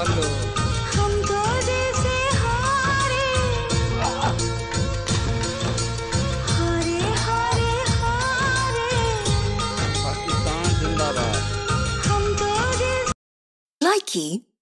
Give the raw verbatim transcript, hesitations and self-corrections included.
लो। हम तो दिल से हारे हारे हारे हारे। पाकिस्तान जिंदाबाद। हम तो दिल Likey